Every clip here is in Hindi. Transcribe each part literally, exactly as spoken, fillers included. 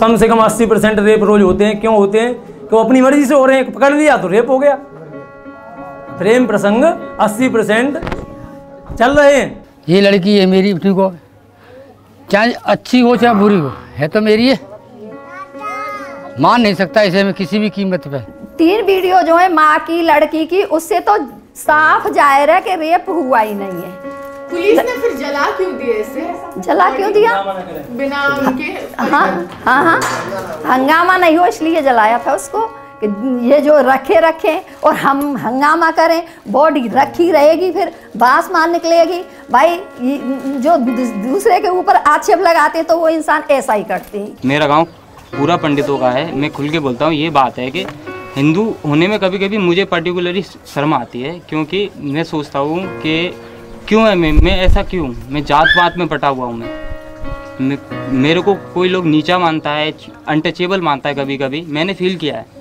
कम से कम अस्सी परसेंट रेप रोज होते हैं। क्यों होते हैं? कि वो अपनी मर्जी से हो रहे हैं, पकड़ लिया तो रेप हो गया। प्रेम प्रसंग अस्सी परसेंट चल रहे हैं। ये लड़की है मेरी, ठीक हो, चाहे अच्छी हो चाहे बुरी हो, है तो मेरी है, मान नहीं सकता इसे मैं किसी भी कीमत पे। तीन वीडियो जो है माँ की, लड़की की, उससे तो साफ जाहिर है कि रेप हुआ ही नहीं है। पुलिस ने फिर जला क्यों दिया इसे? जला क्यों दिया? बिना उनके हाँ हाँ हाँ हंगामा नहीं हो इसलिए जलाया था उसको, कि ये जो रखे रखे और हम हंगामा करें, बॉडी रखी रहेगी, फिर बांस मार निकलेगी। भाई जो दूसरे के ऊपर आक्षेप लगाते हैं तो वो इंसान ऐसा ही करते हैं। मेरा गांव पूरा पंडितों का है, मैं खुल के बोलता हूँ। ये बात है कि हिंदू होने में कभी कभी मुझे पर्टिकुलरली शर्म आती है, क्योंकि मैं सोचता हूँ कि क्यों है मैं मैं ऐसा क्यों, मैं जात पात में पटा हुआ हूँ। मैं, मैं मेरे को कोई लोग नीचा मानता है, अनटचेबल मानता है, कभी कभी मैंने फील किया है।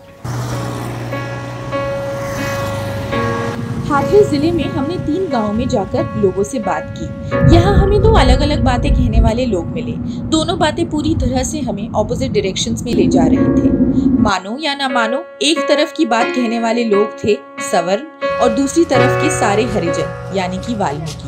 हाथरस जिले में हमने तीन गांवों में जाकर लोगों से बात की। यहाँ हमें दो अलग अलग बातें कहने वाले लोग मिले। दोनों बातें पूरी तरह से हमें ऑपोजिट डायरेक्शंस में ले जा रहे थे। मानो या ना मानो, एक तरफ की बात कहने वाले लोग थे सवर्ण और दूसरी तरफ के सारे हरिजन यानी कि Valmiki.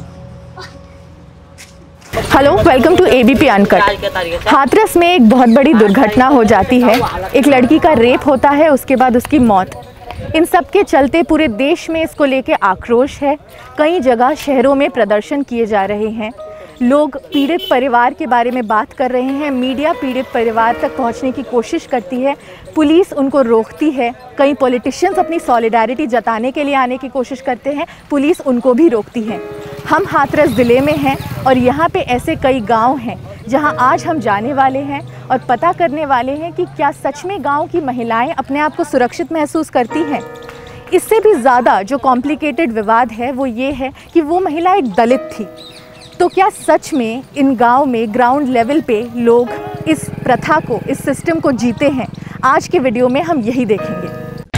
Hello, welcome to ABP Uncut. Hathras में एक बहुत बड़ी दुर्घटना हो जाती है। एक लड़की का रेप होता है, उसके बाद उसकी मौत। इन सब के चलते पूरे देश में इसको लेके आक्रोश है। कई जगह शहरों में प्रदर्शन किए जा रहे हैं। लोग पीड़ित परिवार के बारे में बात कर रहे हैं। मीडिया पीड़ित परिवार तक पहुंचने की कोशिश करती है, पुलिस उनको रोकती है। कई पॉलिटिशियंस अपनी सॉलिडारिटी जताने के लिए आने की कोशिश करते हैं, पुलिस उनको भी रोकती है। हम हाथरस ज़िले में हैं और यहाँ पे ऐसे कई गांव हैं जहाँ आज हम जाने वाले हैं और पता करने वाले हैं कि क्या सच में गांव की महिलाएं अपने आप को सुरक्षित महसूस करती हैं। इससे भी ज़्यादा जो कॉम्प्लिकेटेड विवाद है वो ये है कि वो महिला एक दलित थी। तो क्या सच में इन गांव में ग्राउंड लेवल पे लोग इस प्रथा को, इस सिस्टम को जीते हैं? आज के वीडियो में हम यही देखेंगे।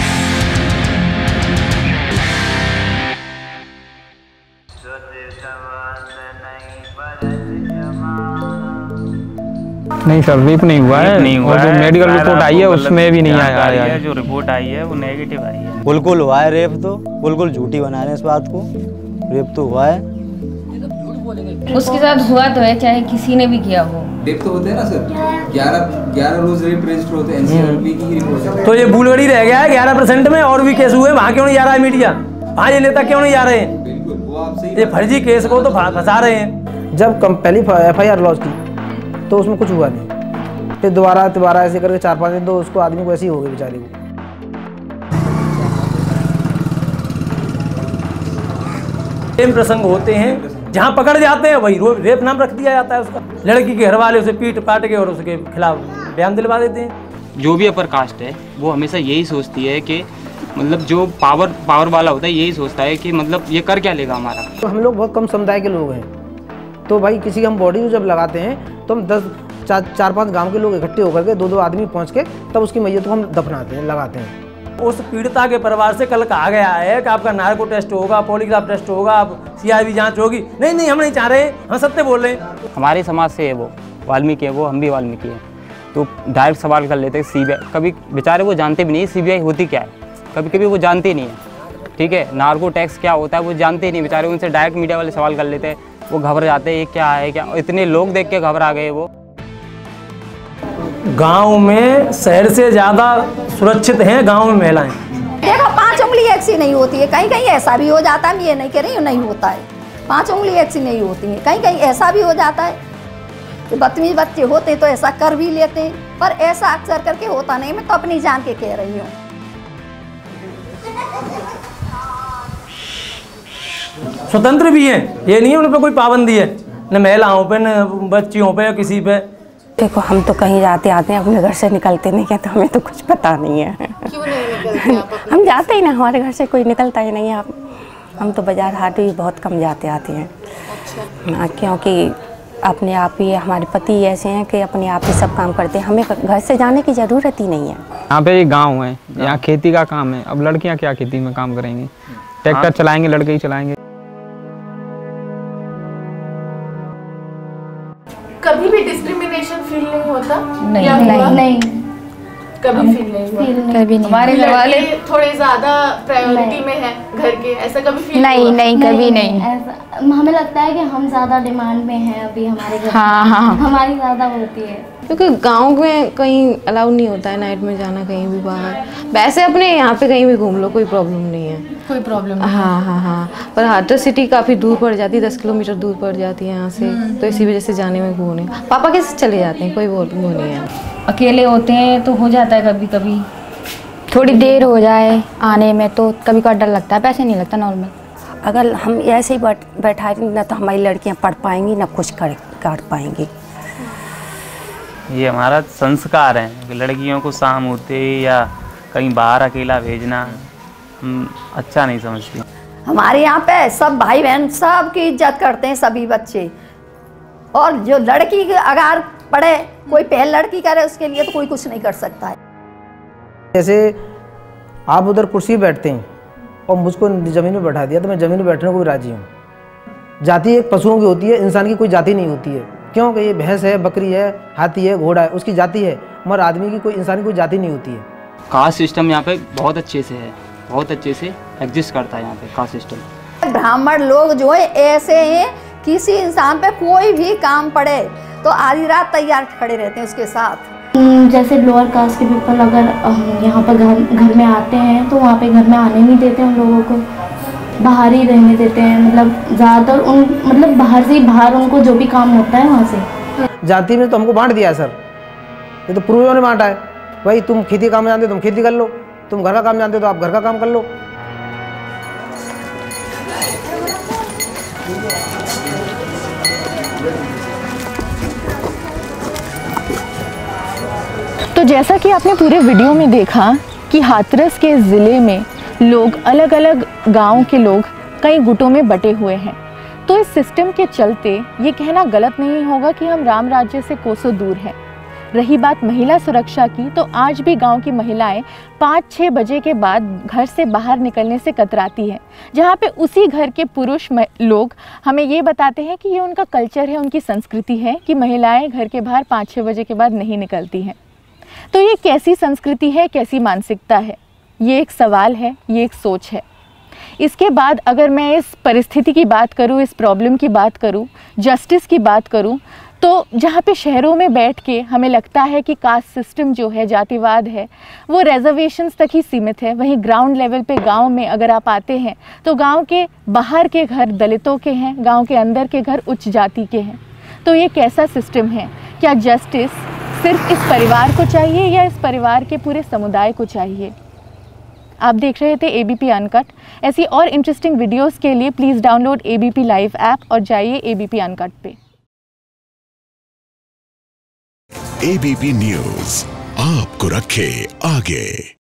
नहीं सर, रेप नहीं हुआ है, नहीं हुआ और जो है, मेडिकल रिपोर्ट आई है उसमें भी नहीं आया है। जो रिपोर्ट आई है वो नेगेटिव आई है। बिल्कुल हुआ है रेप, तो बिल्कुल झूठी बना रहे हैं इस बात को। रेप तो हुआ है, उसके साथ हुआ तो है, चाहे किसी ने भी किया हो। रेप तो होते हैं ना सर, ग्यारह ग्यारह रोज रेप रजिस्टर होते हैं एनसीआरपी की रिपोर्ट। तो ये भूलगड़ी रह गया है ग्यारह परसेंट में, और भी केस हुए, वहाँ क्यों नहीं जा रहा है मीडिया? वहाँ ये नेता क्यों नहीं जा रहे हैं? बिल्कुल, वो आपसे ये फर्जी केस को तो फंसा रहे हैं। जब कम पहली एफ आई आर लॉन्च की तो उसमें कुछ हुआ नहीं, फिर दोबारा दोबारा ऐसे करके चार पाँच दिन तो उसको आदमी को ऐसे ही हो गई बेचारी को। प्रेम प्रसंग होते हैं जहाँ पकड़ जाते हैं वही रेप नाम रख दिया जाता है उसका। लड़की के घर वाले उसे पीट पाट के और उसके खिलाफ बयान दिलवा देते हैं। जो भी अपर कास्ट है वो हमेशा यही सोचती है कि मतलब जो पावर पावर वाला होता है यही सोचता है कि मतलब ये कर क्या लेगा हमारा। तो हम लोग बहुत कम समुदाय के लोग हैं, तो भाई किसी की हम बॉडी को जब लगाते हैं तो हम दस चार चार पाँच गांव के लोग इकट्ठे होकर के दो दो आदमी पहुंच के तब उसकी मैयत को हम दफनाते हैं, लगाते हैं। उस पीड़िता के परिवार से कल कहा गया है कि आपका नार्को टेस्ट होगा, पॉलीग्राफ टेस्ट होगा, आप सीआईबी जांच होगी। नहीं नहीं, हम नहीं चाह रहे, हम सत्य बोल रहे हैं। हमारे समाज से है वो, वाल्मीकि है वो, हम भी वाल्मीकि हैं। तो डायरेक्ट सवाल कर लेते हैं सीबीआई, कभी बेचारे वो जानते भी नहीं सीबीआई होती क्या है, कभी कभी वो जानते नहीं है। ठीक है, नार्को टैक्स क्या होता है वो जानते नहीं बेचारे, उनसे डायरेक्ट मीडिया वाले सवाल कर लेते हैं, वो घबरा जाते हैं ये क्या है क्या। इतने लोग देख के घबरा गए वो। गांव में शहर से ज़्यादा सुरक्षित हैं गांव में महिलाएं। देखो, पांच उंगली एक सी नहीं होती है, कहीं कहीं ऐसा भी हो जाता है। मैं ये नहीं कह रही हूँ नहीं होता है, पांच उंगली एक सी नहीं होती है, कहीं कहीं ऐसा भी हो जाता है कि बदतमीज बच्चे होते हैं तो ऐसा कर भी लेते हैं, पर ऐसा अक्सर करके होता नहीं। मैं तो अपनी जान के कह रही हूँ। स्वतंत्र भी हैं, ये नहीं है उन पर कोई पाबंदी है, न महिलाओं पे न बच्चियों पे किसी पे। देखो, हम तो कहीं जाते आते हैं, अपने घर से निकलते नहीं क्या, तो हमें तो कुछ पता नहीं है। क्यों नहीं निकलते आप? हम जाते ही ना, हमारे घर से कोई निकलता ही नहीं है। हम तो बाजार हाट भी बहुत कम जाते आते हैं। अच्छा। क्योंकि अपने आप ही हमारे पति ऐसे हैं कि अपने आप ही सब काम करते हैं, हमें घर से जाने की ज़रूरत ही नहीं है। यहाँ पे ये गाँव है, यहाँ खेती का काम है। अब लड़कियाँ क्या खेती में काम करेंगी? ट्रैक्टर चलाएंगे, लड़के ही चलाएंगे। कभी भी डिस्क्रिमिनेशन फील नहीं होता? नहीं या हुआ? नहीं कभी फील नहीं हुआ? कभी नहीं। हमारे घर वाले लड़के थोड़े ज्यादा प्रायोरिटी में है घर के, ऐसा कभी फील नहीं नहीं कभी नहीं। ऐसा हमें लगता है कि हम ज़्यादा डिमांड में हैं अभी हमारे घर। हाँ हाँ हमारी ज़्यादा होती है क्योंकि गांव में कहीं अलाउ नहीं होता है नाइट में जाना कहीं भी बाहर। वैसे अपने यहाँ पे कहीं भी घूम लो कोई प्रॉब्लम नहीं है, कोई प्रॉब्लम नहीं। हाँ हाँ हाँ पर हाथरस सिटी काफ़ी दूर पड़ जाती है, दस किलोमीटर दूर पड़ जाती है यहाँ से, तो इसी वजह से जाने में वो नहीं। पापा कैसे चले जाते हैं, कोई वो वो नहीं है। अकेले होते हैं तो हो जाता है कभी कभी, थोड़ी देर हो जाए आने में तो कभी कभी डर लगता है, पैसे नहीं लगता नॉर्मल। अगर हम ऐसे ही बैठ बैठा ना तो हमारी लड़कियां पढ़ पाएंगी ना कुछ कर कर पाएंगी। ये हमारा संस्कार है कि लड़कियों को शाम होते या कहीं बाहर अकेला भेजना हम अच्छा नहीं समझते। हमारे यहाँ पे सब भाई बहन सब की इज्जत करते हैं सभी बच्चे, और जो लड़की अगर पढ़े कोई पहल लड़की करे उसके लिए तो कोई कुछ नहीं कर सकता है। जैसे आप उधर कुर्सी बैठते हैं और मुझको ज़मीन में बैठा दिया तो मैं ज़मीन में बैठने को भी राजी हूँ। जाति एक पशुओं की होती है, इंसान की कोई जाति नहीं होती है। क्योंकि ये भैंस है, बकरी है, हाथी है, घोड़ा है, उसकी जाति है, मगर आदमी की कोई इंसान की कोई जाति नहीं होती है। कास्ट सिस्टम यहाँ पे बहुत अच्छे से है, बहुत अच्छे से एग्जिस्ट करता है यहाँ पे कास्ट सिस्टम। ब्राह्मण लोग जो है ऐसे हैं, किसी इंसान पे कोई भी काम पड़े तो आधी रात तैयार खड़े रहते हैं उसके साथ। जैसे लोअर कास्ट के पीपल अगर यहाँ पर घर घर में आते हैं तो वहाँ पे घर में आने नहीं देते उन लोगों को, बाहर ही रहने देते हैं। मतलब ज़्यादातर उन मतलब बाहर से ही बाहर उनको जो भी काम होता है वहाँ से। जाति में तो हमको बांट दिया है सर, ये तो पूर्वजों ने बांटा है। भाई तुम खेती काम जानते हो तुम खेती कर लो, तुम घर का काम जानते हो तो आप घर का काम कर लो। तो जैसा कि आपने पूरे वीडियो में देखा कि हाथरस के ज़िले में लोग अलग अलग गांव के लोग कई गुटों में बटे हुए हैं, तो इस सिस्टम के चलते ये कहना गलत नहीं होगा कि हम राम राज्य से कोसों दूर हैं। रही बात महिला सुरक्षा की, तो आज भी गांव की महिलाएं पाँच छः बजे के बाद घर से बाहर निकलने से कतराती हैं, जहां पे उसी घर के पुरुष लोग हमें ये बताते हैं कि ये उनका कल्चर है, उनकी संस्कृति है कि महिलाएं घर के बाहर पाँच छः बजे के बाद नहीं निकलती हैं। तो ये कैसी संस्कृति है, कैसी मानसिकता है, ये एक सवाल है, ये एक सोच है। इसके बाद अगर मैं इस परिस्थिति की बात करूँ, इस प्रॉब्लम की बात करूँ, जस्टिस की बात करूँ, तो जहाँ पे शहरों में बैठ के हमें लगता है कि कास्ट सिस्टम जो है, जातिवाद है, वो रिजर्वेशंस तक ही सीमित है, वहीं ग्राउंड लेवल पे गांव में अगर आप आते हैं तो गांव के बाहर के घर दलितों के हैं, गांव के अंदर के घर उच्च जाति के हैं। तो ये कैसा सिस्टम है? क्या जस्टिस सिर्फ इस परिवार को चाहिए या इस परिवार के पूरे समुदाय को चाहिए? आप देख रहे थे एबीपी अनकट। ऐसी और इंटरेस्टिंग वीडियोस के लिए please download ABP Live app और जाइए एबीपी अनकट पे। एबीपी न्यूज़ आपको रखे आगे।